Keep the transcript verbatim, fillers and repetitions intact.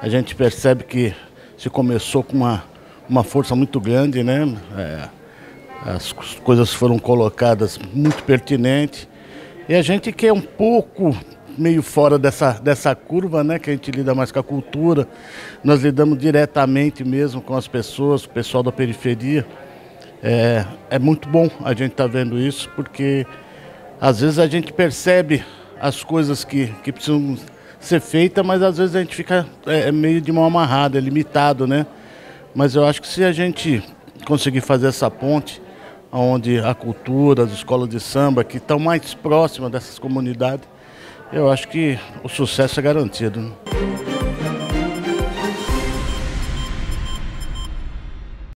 A gente percebe que se começou com uma, uma força muito grande, né? É, as coisas foram colocadas muito pertinentes. E a gente que é um pouco meio fora dessa, dessa curva, né? Que a gente lida mais com a cultura, nós lidamos diretamente mesmo com as pessoas, com o pessoal da periferia. É, é muito bom a gente estar vendo isso, porque às vezes a gente percebe as coisas que, que precisam ser feitas, mas às vezes a gente fica é, meio de mão amarrada, é limitado, né? Mas eu acho que se a gente conseguir fazer essa ponte, onde a cultura, as escolas de samba, que estão mais próximas dessas comunidades, eu acho que o sucesso é garantido, né?